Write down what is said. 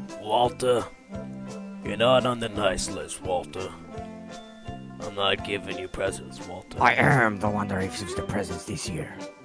Walter, you're not on the nice list, Walter. I'm not giving you presents, Walter. I am the one that receives the presents this year.